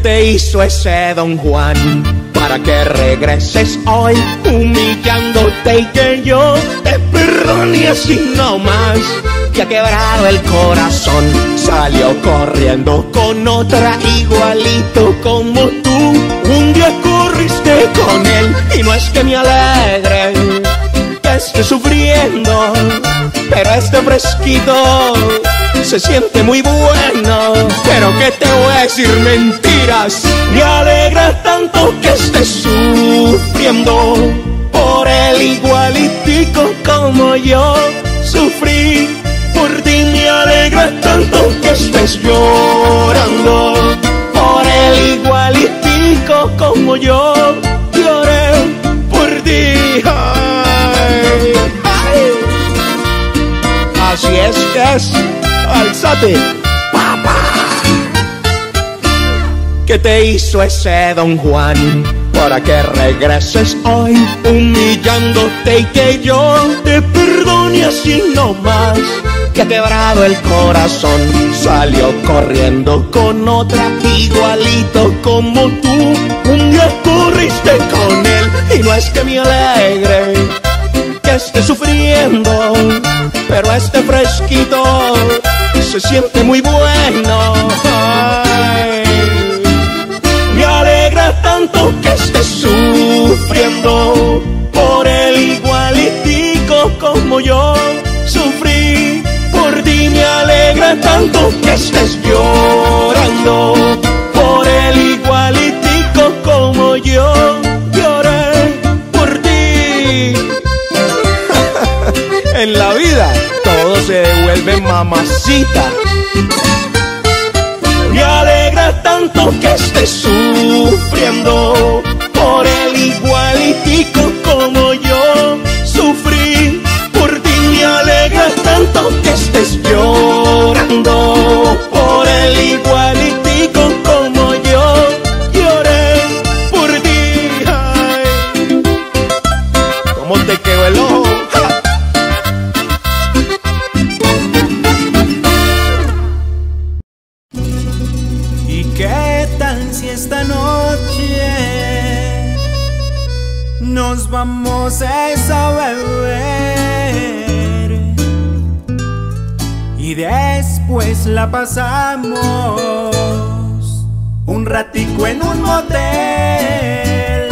te hizo ese Don Juan para que regreses hoy humillándote y que yo te perdone y así no más? Te ha quebrado el corazón, salió corriendo con otra igualito como tú. Un día corriste con él y no es que me alegre que esté sufriendo, pero este fresquito se siente muy bueno. Pero que te voy a decir mentiras, me alegra tanto que estés sufriendo por él igualitico como yo sufrí. Por ti me alegra tanto que estés llorando por él igualitico como yo lloré por ti. Ay, ay. Así es que es, alzate, papá. ¿Qué te hizo ese Don Juan para que regreses hoy humillándote y que yo te perdone así no más? Te ha quebrado el corazón, salió corriendo con otra igualito como tú. Un día corriste con él y no es que me alegre que esté sufriendo, pero este fresquito se siente muy bueno. Ay, me alegra tanto que estés sufriendo por él igualitico como yo sufrí. Por ti me alegra tanto que estés llorando por él igualitico como yo lloré por ti. En la vida todo se devuelve, mamacita. Me alegra tanto que estés sufriendo por él igualitico como yo sufrí. Por ti me alegra tanto que estés llorando por él igualitico como yo lloré por ti. Ay, ¿cómo te quedó el ojo? ¿Y qué tal si esta noche nos vamos a beber y después la pasamos un ratico en un motel?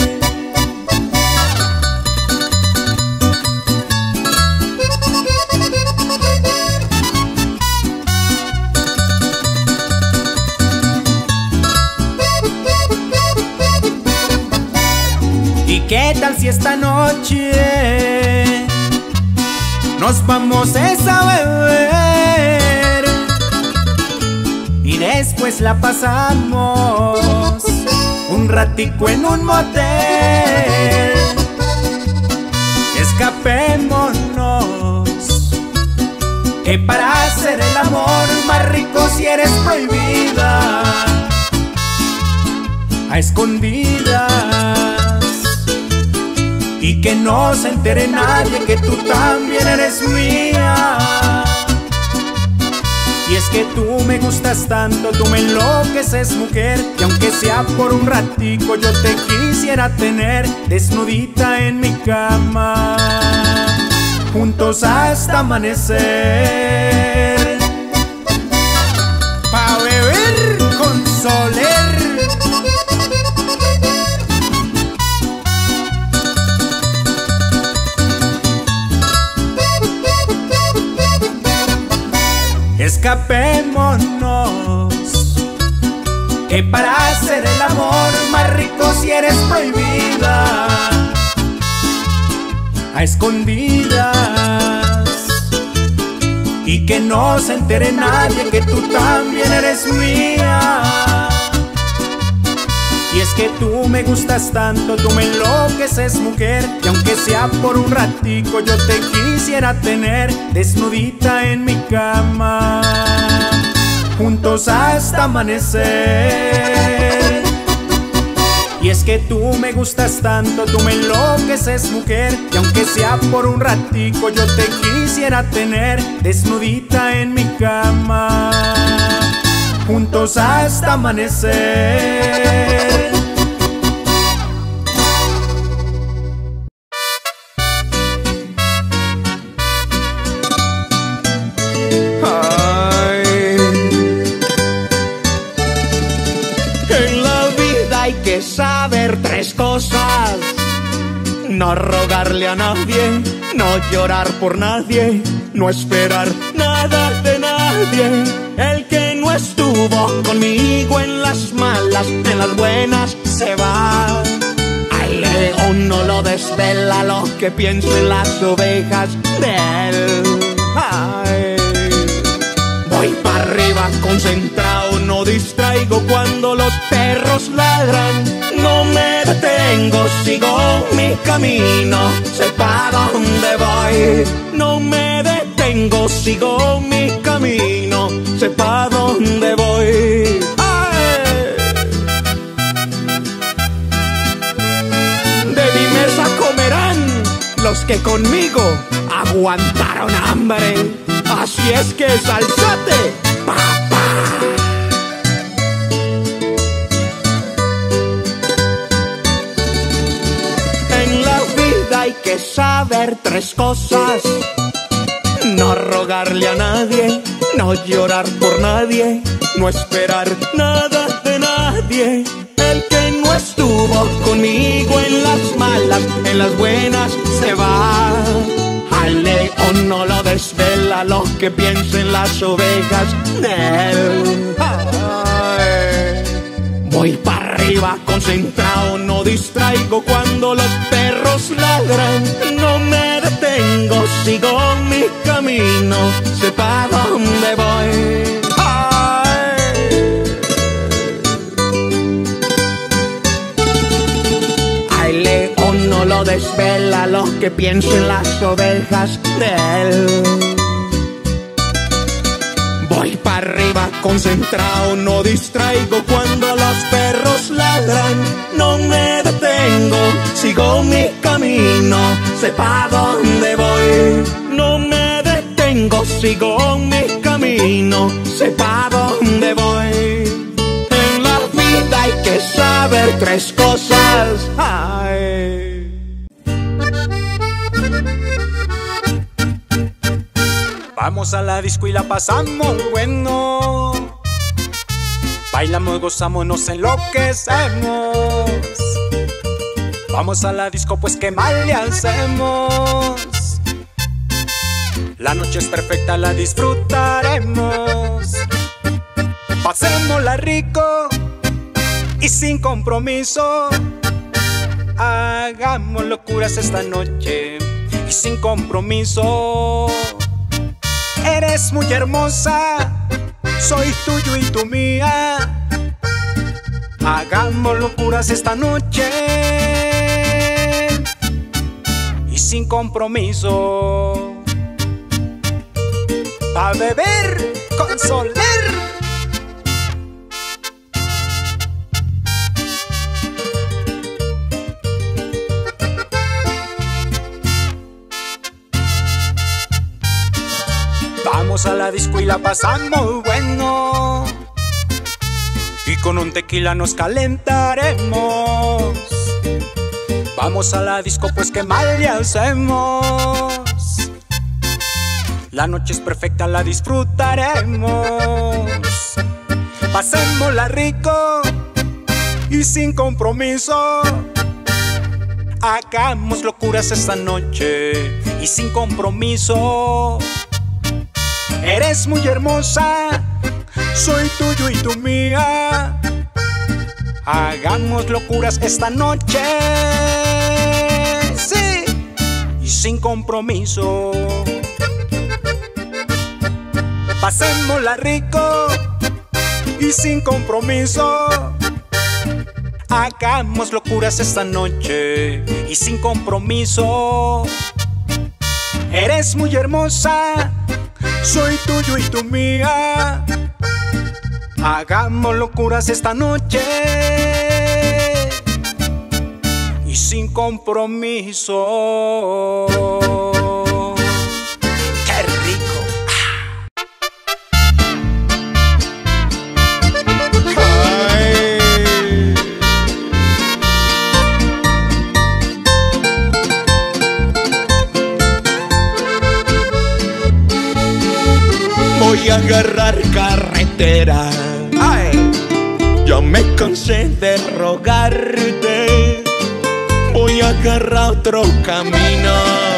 ¿Y qué tal si esta noche nos vamos a beber y después la pasamos un ratico en un motel? Escapémonos, que para hacer el amor más rico si eres prohibida, a escondidas, y que no se entere nadie que tú también eres mía. Y es que tú me gustas tanto, tú me enloqueces, mujer, y aunque sea por un ratico yo te quisiera tener desnudita en mi cama, juntos hasta amanecer, pa' beber con Soler. Escapémonos, que para hacer el amor más rico si eres prohibida, a escondidas, y que no se entere nadie que tú también eres mía. Y es que tú me gustas tanto, tú me enloqueces, mujer, y aunque sea por un ratico yo te quisiera tener desnudita en mi cama, juntos hasta amanecer. Y es que tú me gustas tanto, tú me enloqueces, mujer, y aunque sea por un ratico yo te quisiera tener desnudita en mi cama, juntos hasta amanecer. En la vida hay que saber tres cosas: no rogarle a nadie, no llorar por nadie, no esperar nada de nadie. El que no estuvo conmigo en las malas, en las buenas se va. Al león no lo desvela lo que piensen las ovejas de él. Ay. Voy para arriba concentrado, no distraigo cuando los perros ladran. No me detengo, sigo mi camino, sé pa' dónde voy. No me detengo, sigo mi camino, sé pa' dónde voy. ¡Ay! De mi mesa comerán los que conmigo aguantaron hambre. Así es que salsate, papá. En la vida hay que saber tres cosas: no rogarle a nadie, no llorar por nadie, no esperar nada de nadie. El que no estuvo conmigo en las malas, en las buenas se va. Al león no lo desvela lo que piensen las ovejas de él. Ay. Voy para arriba concentrado, no distraigo cuando los perros ladran. No me detengo, sigo mi camino, sé pa' dónde voy. Al león no lo desvela lo que piensen las ovejas de él. Voy para arriba concentrado, no distraigo cuando los perros ladran. No me detengo, sigo mi camino, sé pa' dónde voy. No me detengo, sigo mi camino, sé pa' dónde voy. En la vida hay que saber tres cosas. Ay. Vamos a la disco y la pasamos bueno. Bailamos, gozamos, nos enloquecemos. Vamos a la disco, pues qué mal le hacemos. La noche es perfecta, la disfrutaremos. Pasémosla rico y sin compromiso. Hagamos locuras esta noche y sin compromiso. Eres muy hermosa, soy tuyo y tú mía. Hagamos locuras esta noche y sin compromiso. Pa' beber con Soler. Vamos a la disco y la pasamos bueno, y con un tequila nos calentaremos. Vamos a la disco, pues qué mal le hacemos. La noche es perfecta, la disfrutaremos. Pasémosla rico y sin compromiso. Hagamos locuras esta noche y sin compromiso. Eres muy hermosa, soy tuyo y tú mía. Hagamos locuras esta noche, sí, y sin compromiso. Pasémosla rico y sin compromiso. Hagamos locuras esta noche y sin compromiso. Eres muy hermosa, soy tuyo y tú mía. Hagamos locuras esta noche y sin compromiso. ¡Qué rico! a agarrar carretera. Ay, yo me cansé de rogarte, voy a agarrar otro camino.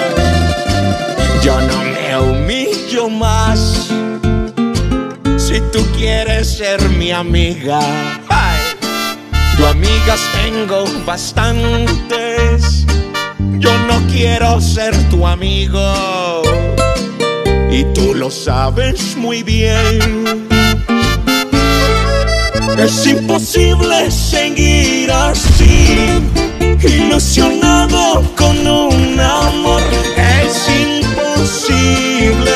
Yo no me humillo más si tú quieres ser mi amiga. Ay, yo amigas tengo bastantes, yo no quiero ser tu amigo y tú lo sabes muy bien. Es imposible seguir así, ilusionado con un amor. Es imposible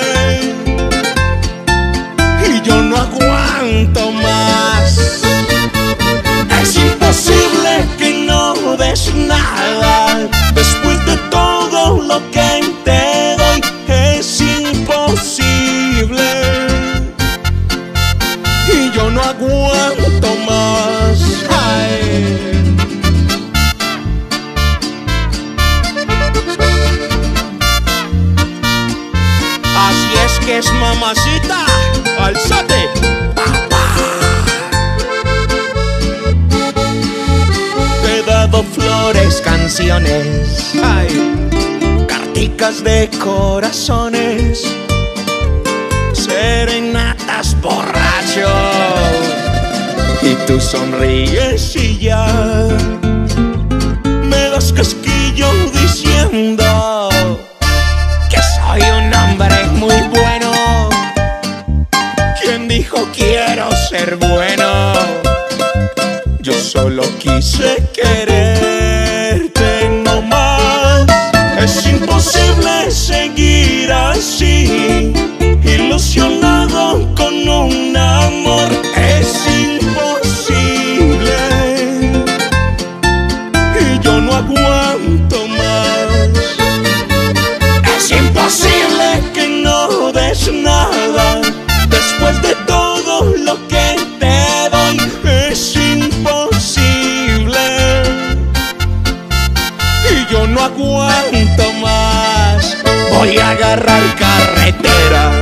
y yo no aguanto más. Es imposible que no des nada después de todo lo que te doy. Es imposible y yo no aguanto más. Ay. Así es que es, mamacita, alzate. Te he dado flores, canciones, ay, carticas de corazones, serenatas, borracho, y tú sonríes y ya me das casquillo diciendo que soy un hombre muy bueno. ¿Quién dijo quiero ser bueno? Yo solo quise quererte no más. Es imposible seguir así, ilusionado con un amor. Es imposible y yo no aguanto más. Es imposible que no des nada después de todo lo que te doy. Es imposible y yo no aguanto más. Voy a agarrar carretera.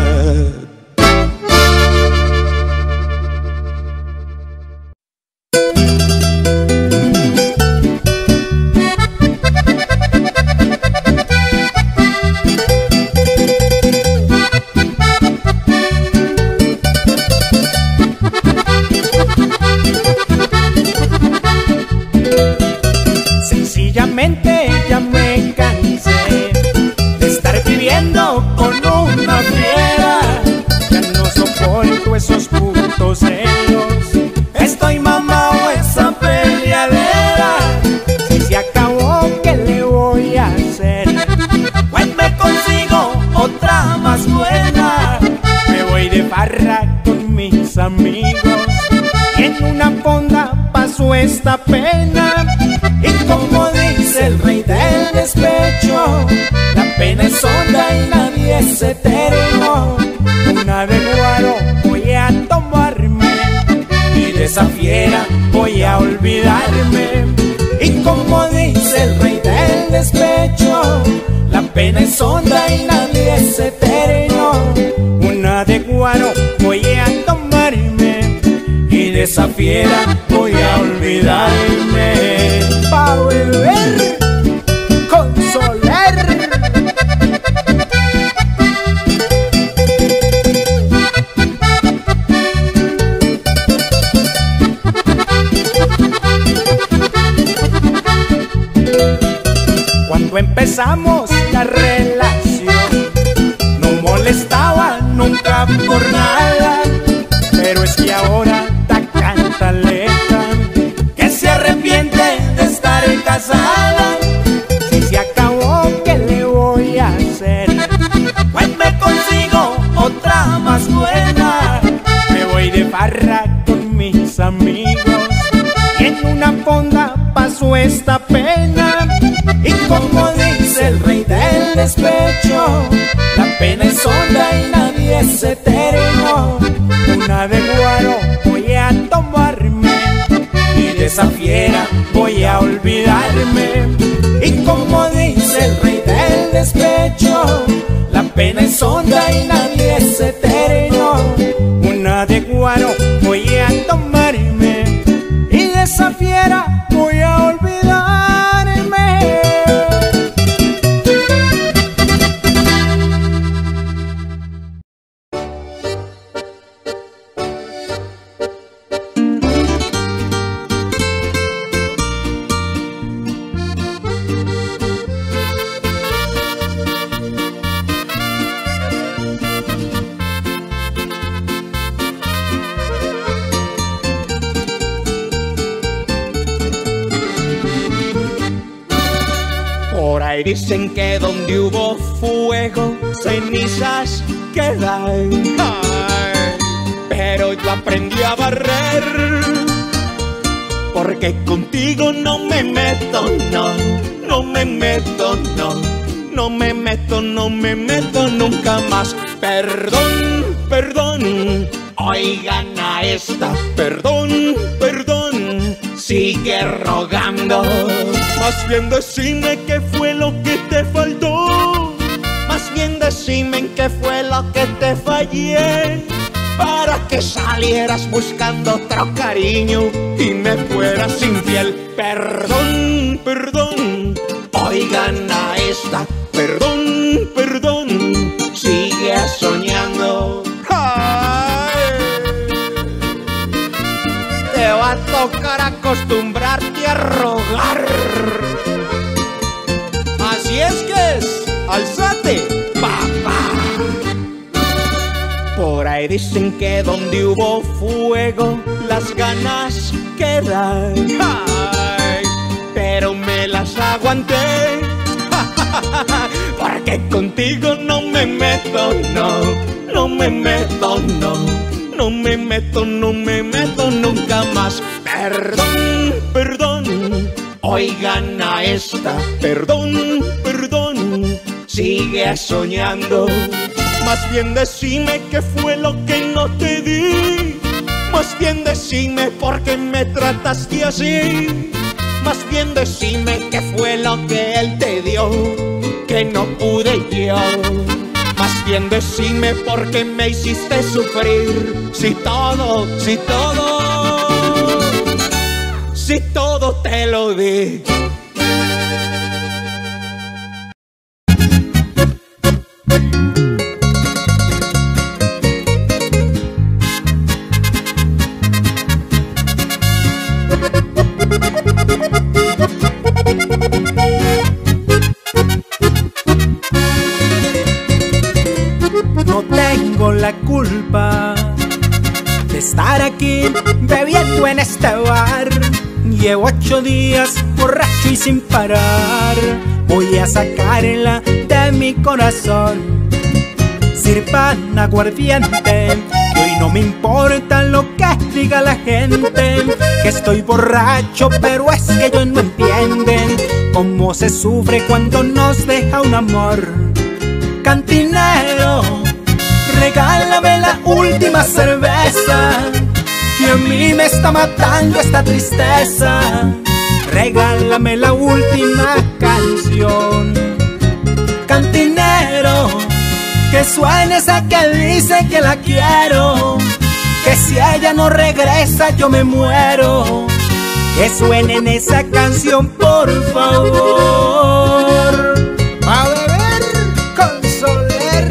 Sencillamente ya me cansé de estar viviendo con una fiera. Ya no soporto esos putos celos, estoy mamado esa peleadera. Si se acabó, ¿qué le voy a hacer? Pues me consigo otra más buena. Me voy de farra con mis amigos y en una fonda paso esta pena. Y como dice el rey del despecho, la pena es honda y nadie es eterno. Una de guaro voy a tomarme y de esa fiera voy a olvidarme. Y como dice el rey del despecho, la pena es honda y nadie es eterno. Una de guaro voy a tomarme y de esa fiera voy a olvidarme. Pa' beber con Soler. Cuando empezamos la relación no molestaba nunca por nada, pero es que ahora está cantaleta que se arrepiente de estar casada. Si se acabó, ¿qué le voy a hacer? Pues me consigo otra más buena. Me voy de farra con mis amigos y en una fonda paso esta pena. Y como dice el rey del despecho, la pena es honda y nadie es eterno. Una de guaro voy a tomarme y de esa fiera voy a olvidarme. Y como dice el rey del despecho, la pena es honda y nadie es eterno. marihuano voy a tomarme y de esa fiera voy a olvidarme. Por ahí dicen que donde hubo fuego, cenizas quedan. Ay, pero yo aprendí a barrer, porque contigo no me meto, no, no me meto, no, no me meto, no me meto nunca más. Perdón, perdón, oigan a esta, perdón, perdón, sigue rogando. Más bien decime qué fue lo que te faltó, más bien decime en qué fue lo que te fallé, para que salieras buscando otro cariño y me fueras infiel. Perdón, perdón, oigan a esta, perdón, perdón, sigue soñando. Te va a tocar acostumbrarte a rogar. Así es que es, alzate, papá. Por ahí dicen que donde hubo fuego, las ganas quedan. Ay, pero me las aguanté, porque contigo no me meto, no, no me meto, no, no me meto, no me meto nunca más. Perdón, perdón, oigan a esta, perdón, perdón, sigue soñando. Más bien decime qué fue lo que no te di, más bien decime por qué me trataste así, más bien decime qué fue lo que él te dio, que no pude yo. Más bien decime por qué me hiciste sufrir, si todo, si todo, si todo te lo di. No tengo la culpa de estar aquí bebiendo en este bar. Llevo 8 días borracho y sin parar. Voy a sacarla de mi corazón. Sirvan aguardiente, que hoy no me importa lo que diga la gente, que estoy borracho, pero es que ellos no entienden cómo se sufre cuando nos deja un amor. Cantinero, regálame la última cerveza, que a mí me está matando esta tristeza. Regálame la última canción. Cantinero, que suene esa que dice que la quiero, que si ella no regresa yo me muero. Que suene en esa canción, por favor. A beber con Soler.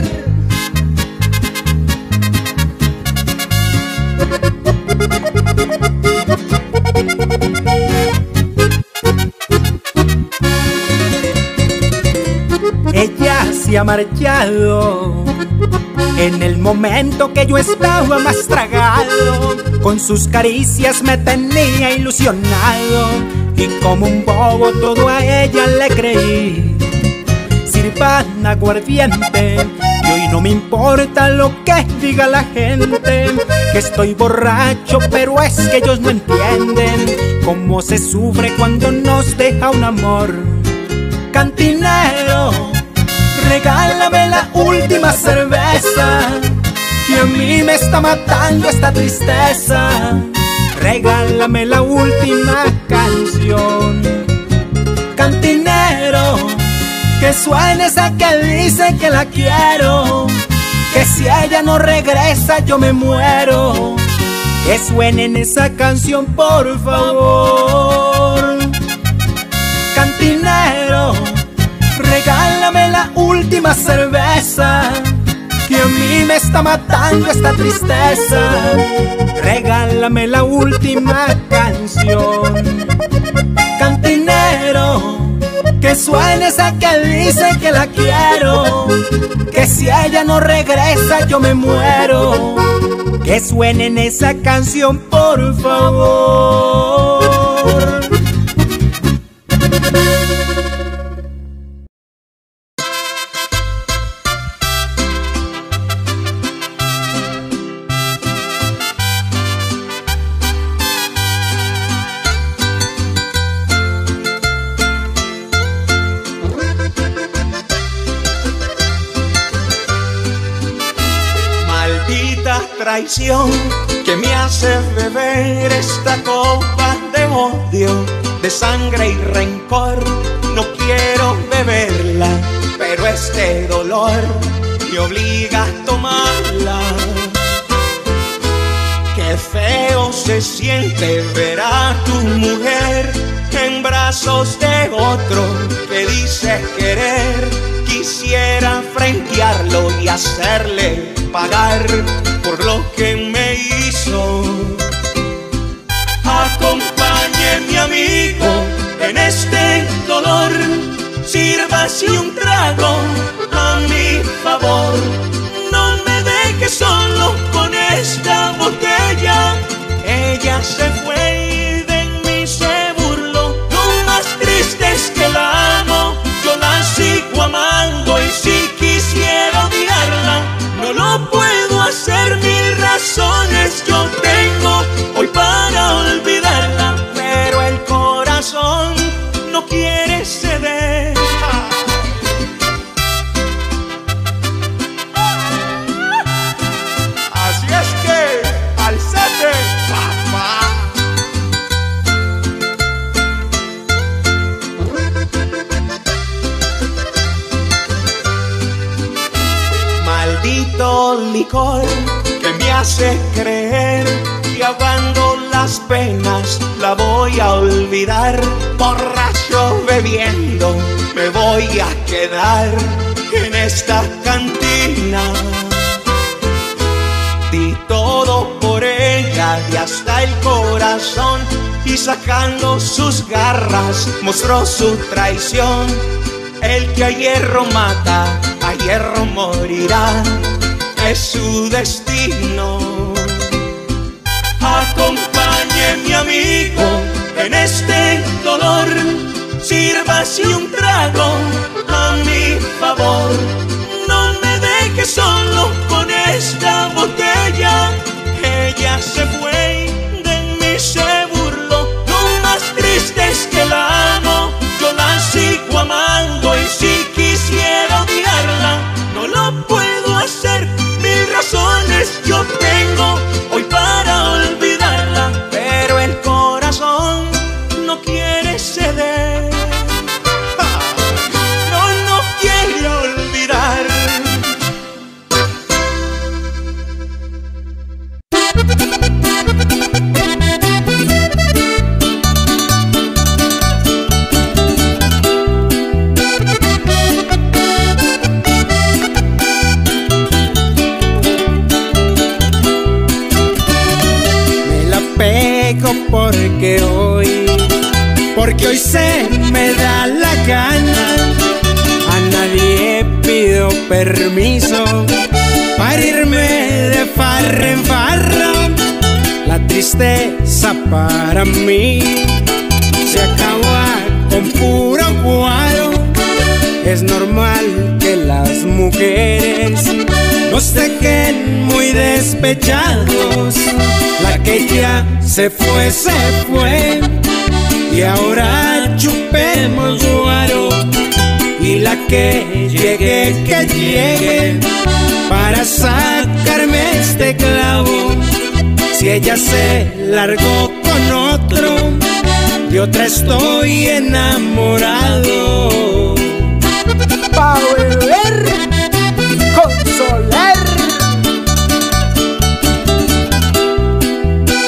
Ella se ha marchado en el momento que yo estaba más tragado. Con sus caricias me tenía ilusionado y como un bobo todo a ella le creí. Sirvan aguardiente, y hoy no me importa lo que diga la gente, que estoy borracho, pero es que ellos no entienden cómo se sufre cuando nos deja un amor. Cantinero, regálame la última cerveza, que a mí me está matando esta tristeza. Regálame la última canción. Cantinero, que suene esa que dice que la quiero, que si ella no regresa yo me muero. Que suene en esa canción, por favor. Cantinero, regálame la última cerveza, que a mí me está matando esta tristeza. Regálame la última canción. Cantinero, que suene esa que dice que la quiero, que si ella no regresa yo me muero. Que suene en esa canción, por favor. Traición que me hace beber esta copa de odio, de sangre y rencor. No quiero beberla, pero este dolor me obliga a tomarla. Qué feo se siente ver a tu mujer en brazos de otro que dice querer. Quisiera frentearlo y hacerle pagar por lo que me hizo. Acompañe mi amigo en este dolor, sírvase un trago a mi favor. No me deje solo con esta botella. Ella se fue y de mí se burló. Lo más triste es que la amo, yo la sigo amando, y si quisiera odiarla no lo puedo hacer. Mil razones yo tengo hoy para olvidarla, pero el corazón no quiere ceder. Así es que alzate, papá. Maldito licor que me hace creer que ahogando las penas la voy a olvidar. Borracho bebiendo me voy a quedar en esta cantina. Di todo por ella y hasta el corazón, y sacando sus garras mostró su traición. El que a hierro mata, a hierro morirá, es su destino. Acompañe mi amigo en este dolor, sírvase un trago a mi favor. No me deje solo con esta botella. Ella se fue y de mí se burló. Lo más triste es que la amo, yo la sigo amando, y si quisiera odiarla no lo puedo hacer. Mil razones yo tengo hoy para olvidarla, pero el corazón no quiere ceder. No quiere olvidar. Porque hoy se me da la gana. A nadie pido permiso para irme de farra en farra. La tristeza para mí se acaba con puro guaro. Es normal que las mujeres nos dejen muy despechados. La que ya se fue, y ahora chupemos guaro. Y la que llegue para sacarme este clavo. Si ella se largó con otro, de otra estoy enamorado. Pa' beber, consolar.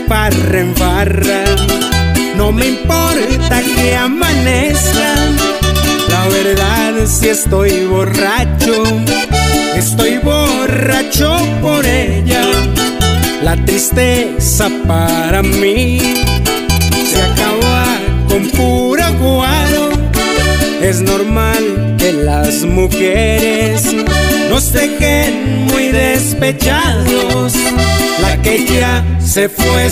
farra en farra, no me importa que amanezca. La verdad, si estoy borracho por ella. La tristeza para mí se acaba con puro guaro. Es normal que las mujeres nos dejen muy despechados. La que ya se fue,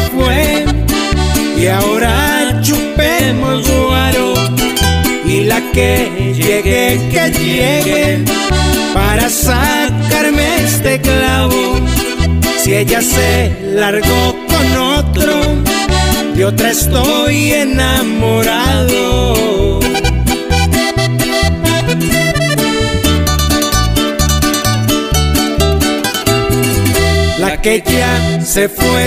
y ahora chupemos guaro. Y la que llegue para sacarme este clavo. Si ella se largó con otro, de otra estoy enamorado. La que ya se fue,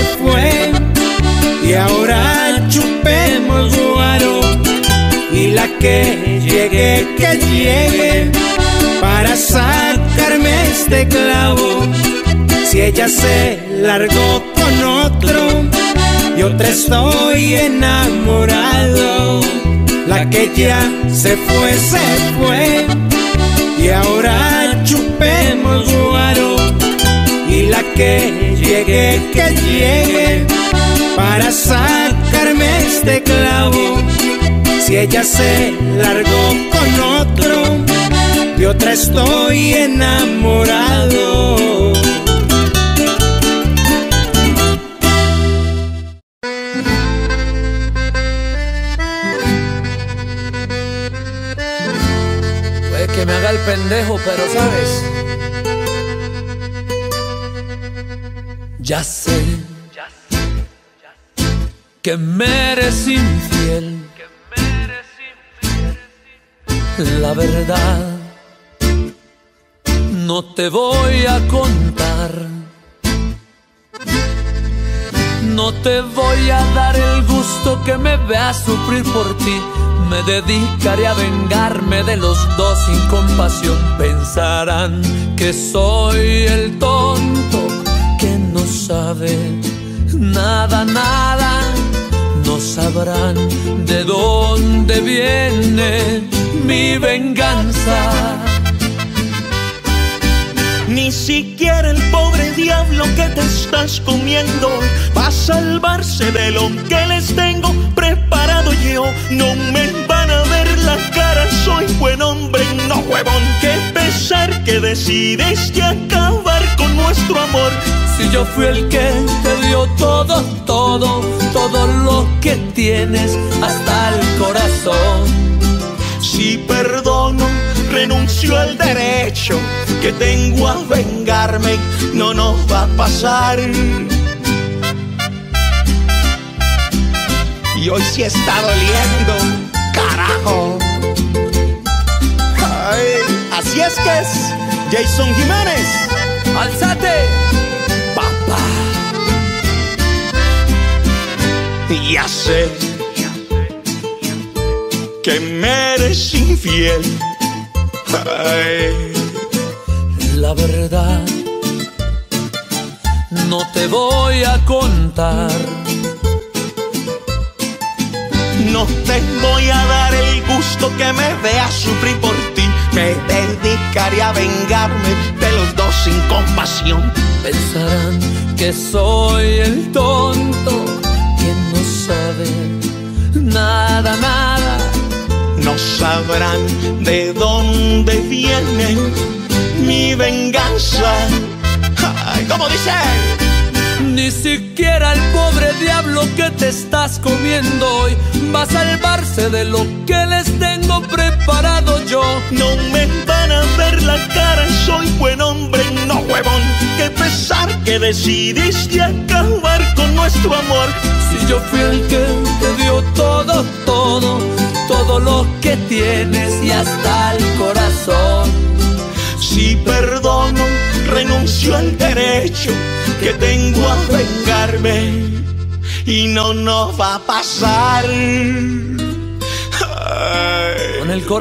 y ahora chupemos guaro. Y la que llegue para sacarme este clavo. Si ella se largó con otro, y otra estoy enamorado. La que ya se fue, y ahora chupemos guaro. Y la que llegue para sacarme este clavo. Si ella se largó con otro, de otra estoy enamorado. Puede que me haga el pendejo, pero sabes, ya sé que me eres infiel. La verdad, no te voy a contar. No te voy a dar el gusto que me veas sufrir por ti. Me dedicaré a vengarme de los dos sin compasión. Pensarán que soy el tonto que no sabe nada. No sabrán de dónde viene mi venganza. Ni siquiera el pobre diablo que te estás comiendo va a salvarse de lo que les tengo preparado yo. No me van a ver la cara, soy buen hombre, no huevón. Qué pesar que decidiste acabar con nuestro amor. Si yo fui el que te dio todo lo que tienes, hasta el corazón. Si perdono, renuncio al derecho que tengo a vengarme, no nos va a pasar. Y hoy sí está doliendo, carajo. Ay, así es que es, Jason Jiménez. ¡Alzate! Papá. Ya sé que me eres infiel. Ay. La verdad, no te voy a contar. No te voy a dar el gusto que me veas sufrir por ti. Me dedicaré a vengarme de los dos sin compasión. Pensarán que soy el tonto que no sabe nada. No sabrán de dónde viene mi venganza. Ay, ¿cómo dice? Ni siquiera el pobre diablo que te estás comiendo hoy va a salvarse de lo que les tengo preparado yo. No me van a ver la cara, soy buen hombre, no huevón. Qué pesar que decidiste acabar con nuestro amor. Si yo fui el que te dio todo lo que tienes y hasta el corazón. Si perdono, renuncio al derecho que tengo a vengarme y no nos va a pasar. Ay. Con el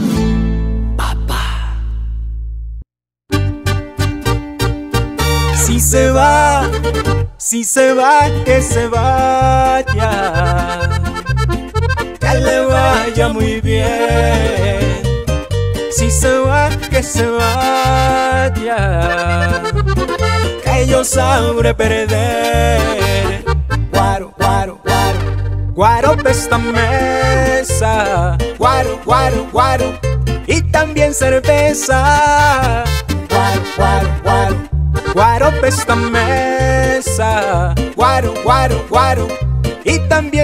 corazón, papá. Si se va, que se vaya, que le vaya muy bien. Si se va, que se vaya, que yo sabré perder. Guaro, guaro, guaro, guaro pa' esta mesa. Guaro, guaro, guaro, y también cerveza. Guaro, guaro, guaro, guaro pa' esta mesa. Guaro, guaro, guaro, y también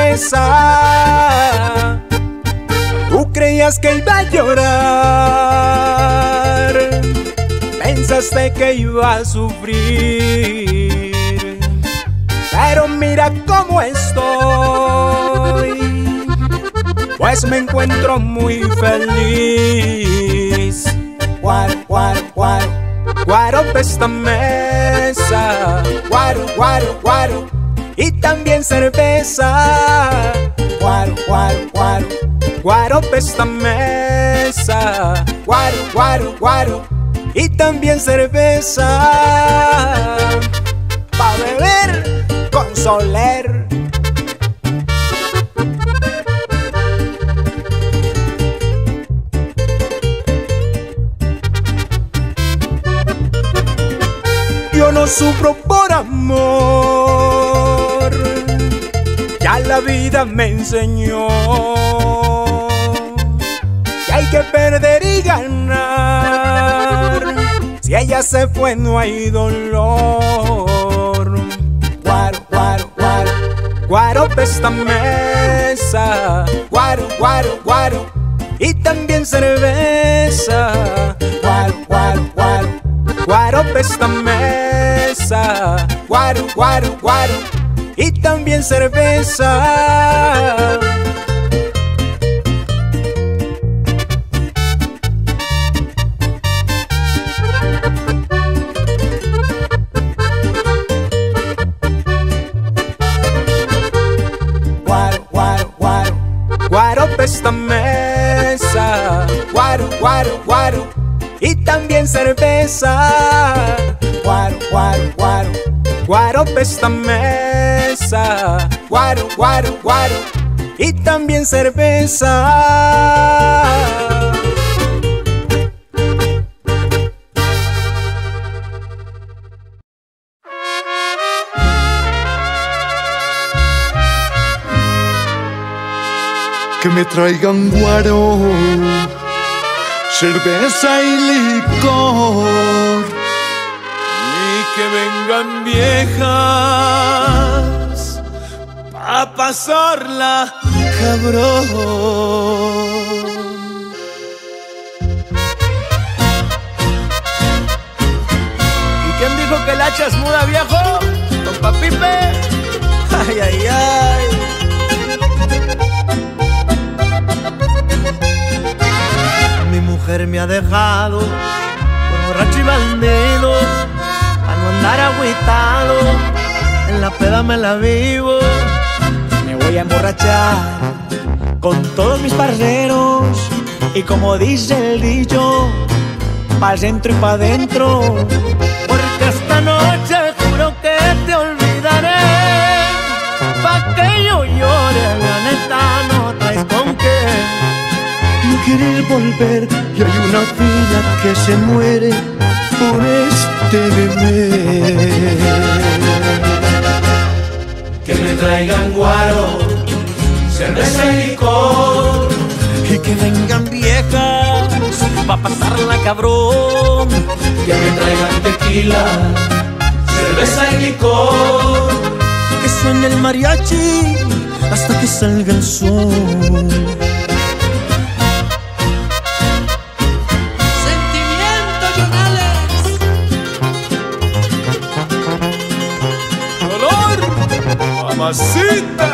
cerveza. Tú creías que iba a llorar, pensaste que iba a sufrir, pero mira cómo estoy, pues me encuentro muy feliz. Guaro, guaro, guaro, guaro pa' esta mesa. Guaro, guaro, guaro, y también cerveza. Guaro, guaro, guaro, guaro pa' esta mesa. Guaro, guaro, guaro, y también cerveza. Pa' beber con Soler. Yo no sufro por amor, ya la vida me enseñó que hay que perder y ganar. Si ella se fue no hay dolor. Guaro, guaro, guaro, guaro pa' esta mesa. Guaro, guaro, guaro, y también cerveza. Guaro, guaro, guaro, guaro pa' esta mesa. Guaro, guaro, guaro, y también cerveza. Guaro, guaro, guaro, guaro pa' esta mesa. Guaro, guaro, guaro, y también cerveza. Guaro, guaro, guaro, guaro pa' esta mesa. Guaro, guaro, guaro, y también cerveza. Que me traigan guaro, cerveza y licor, Y que vengan viejas a pasarla cabrón. ¿Y quién dijo que el hacha es muda, viejo? Compa Pipe. Ay, ay, ay. Mi mujer me ha dejado por borracho y bandido, a no andar agüitado, en la peda me la vivo. Me voy a emborrachar con todos mis parceros, y como dice el dicho, pa'l centro y pa' dentro. Porque esta noche juro que te olvidaré, pa' que yo llore, la neta no traes con qué. no querer volver, y hay una vida que se muere por este bebé. Que me traigan guaro, cerveza y licor, Y que vengan viejas pa' pasarla cabrón. que me traigan tequila, cerveza y licor, Que suene el mariachi hasta que salga el sol. Sentimiento, Jonales. dolor, mamacita.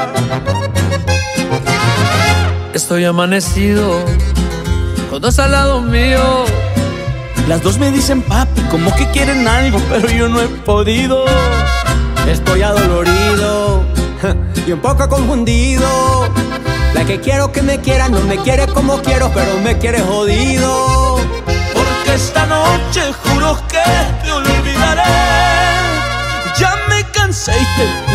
Estoy amanecido con dos al lado mío. Las dos me dicen papi, como que quieren algo, pero yo no he podido. Estoy adolorido y un poco confundido. La que quiero que me quiera no me quiere como quiero, pero me quiere jodido. Porque esta noche juro que te olvidaré,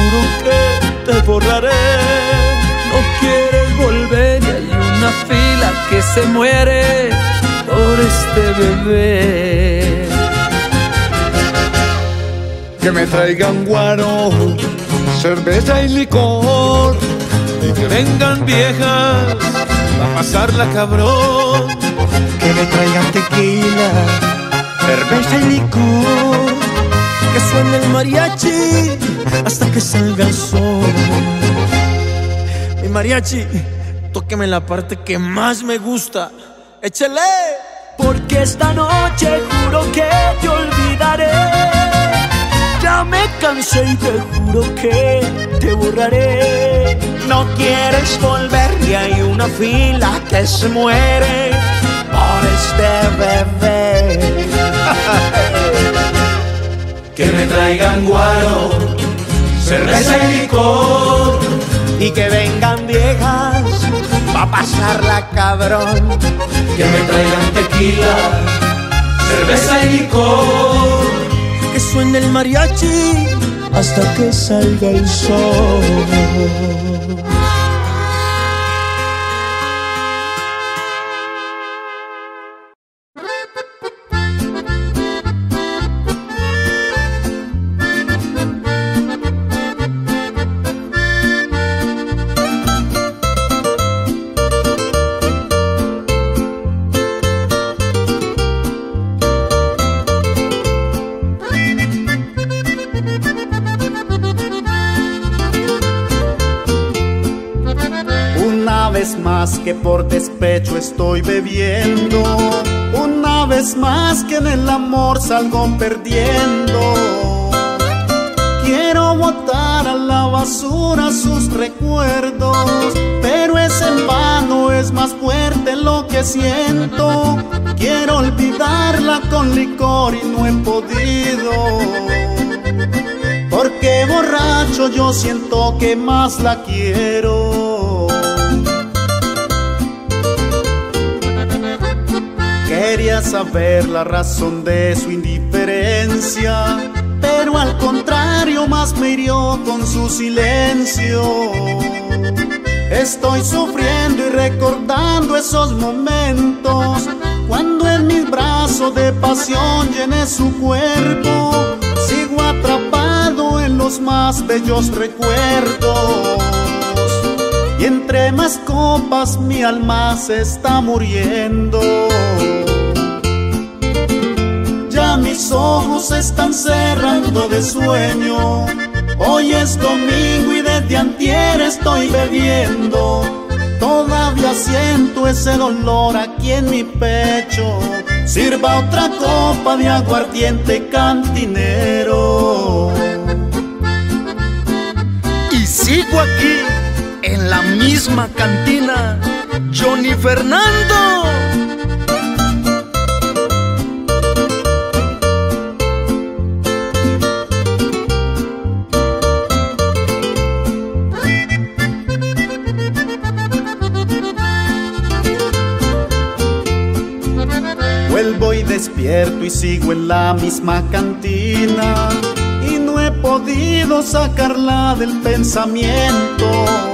juro que te borraré. No quieres volver y hay una fila que se muere por este bebé. Que me traigan guaro, cerveza y licor, y que vengan viejas a pasarla cabrón. Que me traigan tequila, cerveza y licor, que suene el mariachi hasta que salga el sol. Mi mariachi, tóqueme la parte que más me gusta. ¡Échale! Porque esta noche juro que te olvidaré. Ya me cansé y te juro que te borraré. No quieres volver y hay una fila que se muere por este bebé. Que me traigan guaro, cerveza y licor, Y que vengan viejas pa' pasarla cabrón. que me traigan tequila, cerveza y licor, Que suene el mariachi hasta que salga el sol. más que por despecho estoy bebiendo, una vez más que en el amor salgo perdiendo. Quiero botar a la basura sus recuerdos, pero es en vano, es más fuerte lo que siento. Quiero olvidarla con licor y no he podido, porque borracho yo siento que más la quiero. Quería saber la razón de su indiferencia, pero al contrario más me hirió con su silencio. Estoy sufriendo y recordando esos momentos, cuando en mis brazos de pasión llené su cuerpo. Sigo atrapado en los más bellos recuerdos, y entre más copas mi alma se está muriendo. Ya mis ojos se están cerrando de sueño. Hoy es domingo y desde antier estoy bebiendo. Todavía siento ese dolor aquí en mi pecho. Sirva otra copa de aguardiente, cantinero. Y sigo aquí en la misma cantina, Johnny Fernando. Vuelvo y despierto y sigo en la misma cantina, y no he podido sacarla del pensamiento.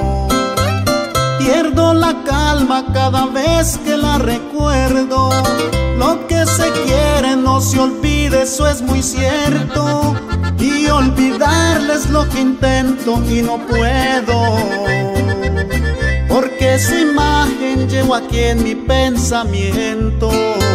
Pierdo la calma cada vez que la recuerdo. Lo que se quiere no se olvide, eso es muy cierto. Y olvidarla es lo que intento y no puedo, porque su imagen llevo aquí en mi pensamiento.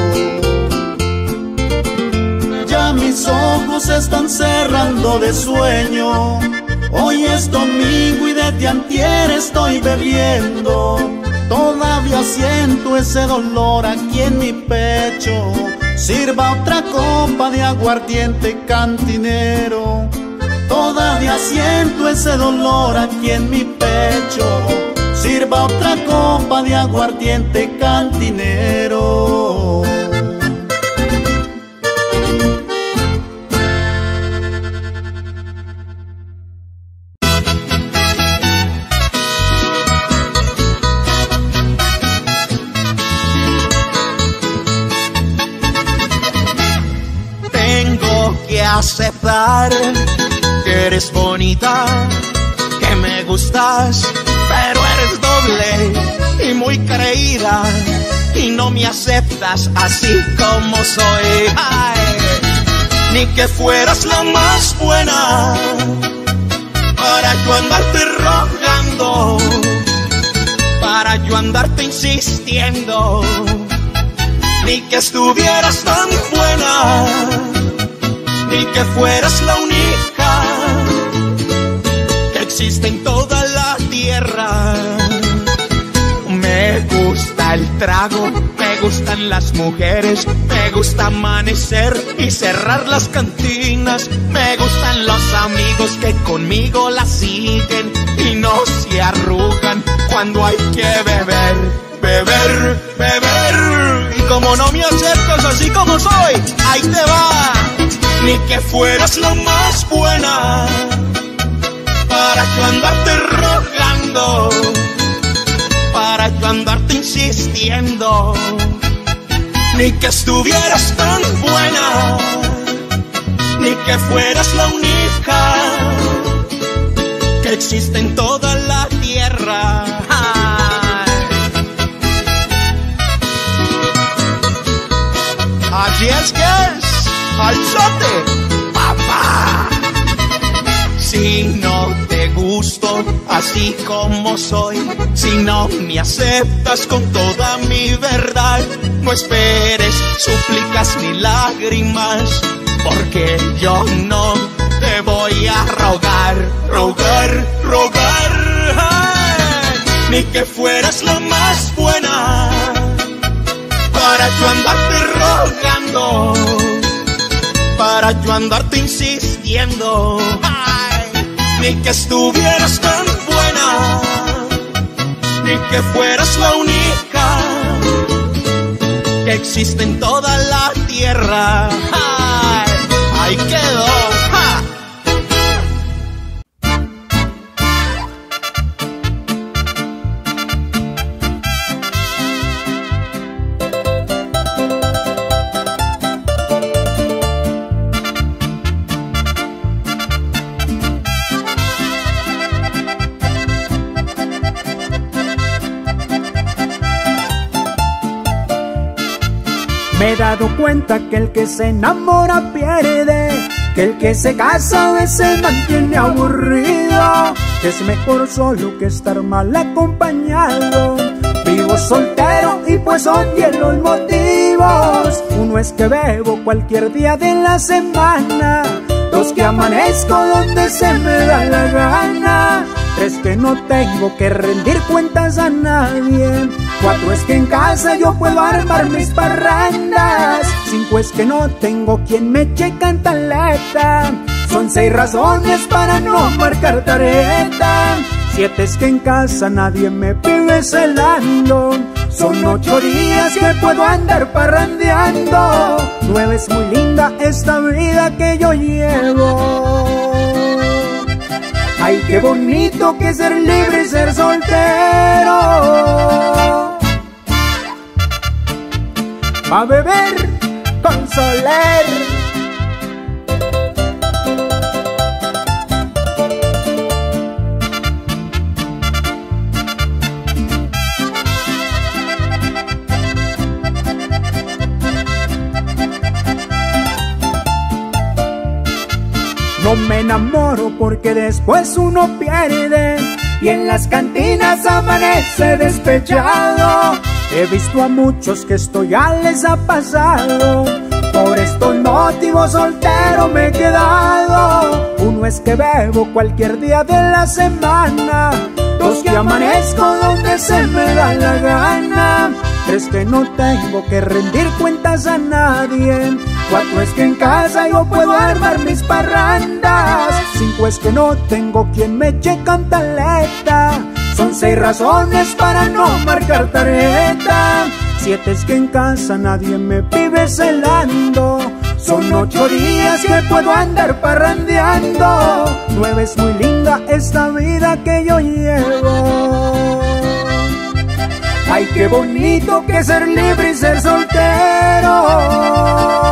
Ya mis ojos se están cerrando de sueño. Hoy es domingo y desde antier estoy bebiendo. Todavía siento ese dolor aquí en mi pecho. Sirva otra copa de aguardiente, cantinero. Todavía siento ese dolor aquí en mi pecho. Sirva otra copa de aguardiente, cantinero. Tengo que aceptar que eres bonita, que me gustas, pero eres doble y muy creída y no me aceptas así como soy. Ay, ni que fueras la más buena para yo andarte rogando, para yo andarte insistiendo, ni que estuvieras tan buena, ni que fueras la única que existe en toda la tierra. Me gusta el trago, me gustan las mujeres, me gusta amanecer y cerrar las cantinas, me gustan los amigos que conmigo la siguen y no se arrugan cuando hay que beber, beber, beber. Y como no me aceptas así como soy, ahí te va. Ni que fueras la más buena para yo andarte rogando, para yo andarte insistiendo, ni que estuvieras tan buena, ni que fueras la única que existe en toda la tierra. Así es que es, al sote, papá. Si no te gusto así como soy, si no me aceptas con toda mi verdad, no esperes súplicas ni lágrimas, porque yo no te voy a rogar, rogar, rogar. Ay, ni que fueras la más buena para yo andarte rogando, para yo andarte insistiendo. Ay, ni que estuvieras tan buena, ni que fueras la única que existe en toda la tierra. Ay, ahí quedó. ¡Ja! Me he dado cuenta que el que se enamora pierde, que el que se casa a veces mantiene aburrido, que es mejor solo que estar mal acompañado. Vivo soltero y pues son 10 los motivos. Uno es que bebo cualquier día de la semana, 2 que amanezco donde se me da la gana, 3 que no tengo que rendir cuentas a nadie, 4 es que en casa yo puedo armar mis parrandas, 5 es que no tengo quien me eche cantaleta, son 6 razones para no marcar tarjeta, 7 es que en casa nadie me vive celando, son 8 días que puedo andar parrandeando, 9 es muy linda esta vida que yo llevo. Ay, qué bonito que ser libre y ser soltero. A beber con Soler. No me enamoro porque después uno pierde y en las cantinas amanece despechado. He visto a muchos que esto ya les ha pasado, por estos motivos soltero me he quedado. Uno es que bebo cualquier día de la semana, 2 que amanezco donde se me da la gana, 3 que no tengo que rendir cuentas a nadie, 4 es que en casa yo puedo armar mis parrandas, 5 es que no tengo quien me eche cantaleta, son 6 razones para no marcar tarjeta, 7 es que en casa nadie me vive celando, son 8 días que puedo andar parrandeando, 9 es muy linda esta vida que yo llevo. Ay, qué bonito que ser libre y ser soltero.